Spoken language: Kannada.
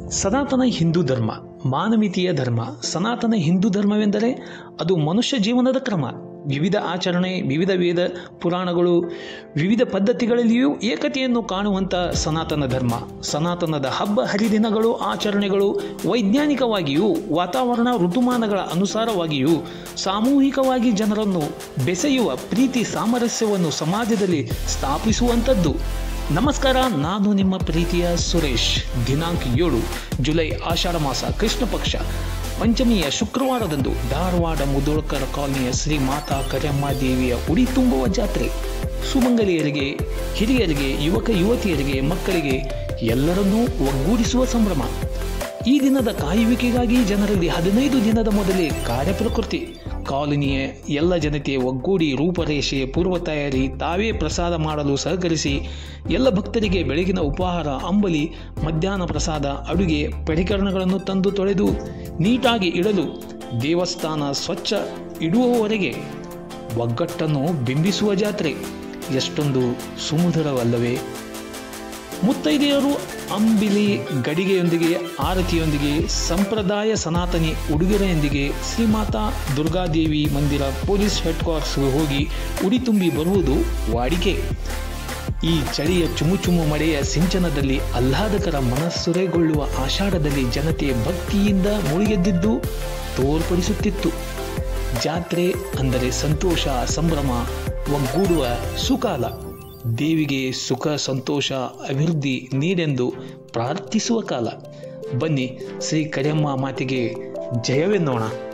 ಸನಾತನ ಹಿಂದೂ ಧರ್ಮ ಮಾನವೀಯತೆಯ ಧರ್ಮ. ಸನಾತನ ಹಿಂದೂ ಧರ್ಮವೆಂದರೆ ಅದು ಮನುಷ್ಯ ಜೀವನದ ಕ್ರಮ. ವಿವಿಧ ಆಚರಣೆ, ವಿವಿಧ ವೇದ ಪುರಾಣಗಳು, ವಿವಿಧ ಪದ್ಧತಿಗಳಲ್ಲಿಯೂ ಏಕತೆಯನ್ನು ಕಾಣುವಂಥ ಸನಾತನ ಧರ್ಮ. ಸನಾತನದ ಹಬ್ಬ ಹರಿದಿನಗಳು, ಆಚರಣೆಗಳು ವೈಜ್ಞಾನಿಕವಾಗಿಯೂ ವಾತಾವರಣ ಋತುಮಾನಗಳ ಅನುಸಾರವಾಗಿಯೂ ಸಾಮೂಹಿಕವಾಗಿ ಜನರನ್ನು ಬೆಸೆಯುವ ಪ್ರೀತಿ ಸಾಮರಸ್ಯವನ್ನು ಸಮಾಜದಲ್ಲಿ ಸ್ಥಾಪಿಸುವಂಥದ್ದು. ನಮಸ್ಕಾರ, ನಾನು ನಿಮ್ಮ ಪ್ರೀತಿಯ ಸುರೇಶ್. ದಿನಾಂಕ 7 ಜುಲೈ, ಆಷಾಢ ಮಾಸ, ಕೃಷ್ಣ ಪಕ್ಷ, ಪಂಚಮಿಯ ಶುಕ್ರವಾರದಂದು ಧಾರವಾಡ ಮುಧೋಳ್ಕರ ಕಾಲನಿಯ ಶ್ರೀ ಮಾತಾ ಕರೆಮ್ಮ ದೇವಿಯ ಉಡಿ ತುಂಬುವ ಜಾತ್ರೆ. ಸುಮಂಗಲಿಯರಿಗೆ, ಹಿರಿಯರಿಗೆ, ಯುವಕ ಯುವತಿಯರಿಗೆ, ಮಕ್ಕಳಿಗೆ ಎಲ್ಲರನ್ನೂ ಒಗ್ಗೂಡಿಸುವ ಸಂಭ್ರಮ. ಈ ದಿನದ ಕಾಯುವಿಕೆಗಾಗಿ ಜನರಲ್ಲಿ 15 ದಿನದ ಮೊದಲೇ ಕಾರ್ಯಪ್ರಕೃತಿ. ಕಾಲನಿಯ ಎಲ್ಲ ಜನತೆ ಒಗ್ಗೂಡಿ ರೂಪರೇಷೆ, ಪೂರ್ವ ತಯಾರಿ, ತಾವೇ ಪ್ರಸಾದ ಮಾಡಲು ಸಹಕರಿಸಿ ಎಲ್ಲ ಭಕ್ತರಿಗೆ ಬೆಳಗಿನ ಉಪಹಾರ, ಅಂಬಲಿ, ಮಧ್ಯಾಹ್ನ ಪ್ರಸಾದ, ಅಡುಗೆ ಪರಿಕರಣಗಳನ್ನು ತಂದು ತೊಳೆದು ನೀಟಾಗಿ ಇಡಲು, ದೇವಸ್ಥಾನ ಸ್ವಚ್ಛ ಇಡುವವರೆಗೆ ಒಗ್ಗಟ್ಟನ್ನು ಬಿಂಬಿಸುವ ಜಾತ್ರೆ. ಎಷ್ಟೊಂದು ಸುಮಧುರವಲ್ಲವೇ? ಮುತ್ತೈದೆಯರು ಅಂಬಿಲಿ ಗಡಿಗೆಯೊಂದಿಗೆ, ಆರತಿಯೊಂದಿಗೆ, ಸಂಪ್ರದಾಯ ಸನಾತನಿ ಉಡುಗೊರೆಯೊಂದಿಗೆ ಶ್ರೀಮಾತಾ ದುರ್ಗಾದೇವಿ ಮಂದಿರ ಪೊಲೀಸ್ ಹೆಡ್ ಕ್ವಾರ್ಟರ್ಸ್ಗೆ ಹೋಗಿ ಉಡಿ ತುಂಬಿ ಬರುವುದು ವಾಡಿಕೆ. ಈ ಚಳಿಯ ಚುಮುಚುಮು ಮಳೆಯ ಸಿಂಚನದಲ್ಲಿ ಆಹ್ಲಾದಕರ ಮನಸ್ಸುರೆಗೊಳ್ಳುವ ಆಷಾಢದಲ್ಲಿ ಜನತೆ ಭಕ್ತಿಯಿಂದ ಮುಳುಗೆದ್ದಿದ್ದು ತೋರ್ಪಡಿಸುತ್ತಿತ್ತು. ಜಾತ್ರೆ ಅಂದರೆ ಸಂತೋಷ, ಸಂಭ್ರಮ, ಒಗ್ಗೂಡುವ ಸುಕಾಲ. ದೇವಿಗೆ ಸುಖ, ಸಂತೋಷ, ಅಭಿವೃದ್ಧಿ ನೀಡೆಂದು ಪ್ರಾರ್ಥಿಸುವ ಕಾಲ. ಬನ್ನಿ ಶ್ರೀ ಕರೆಮ್ಮ ಮಾತೆಗೆ ಜಯವೆನ್ನೋಣ.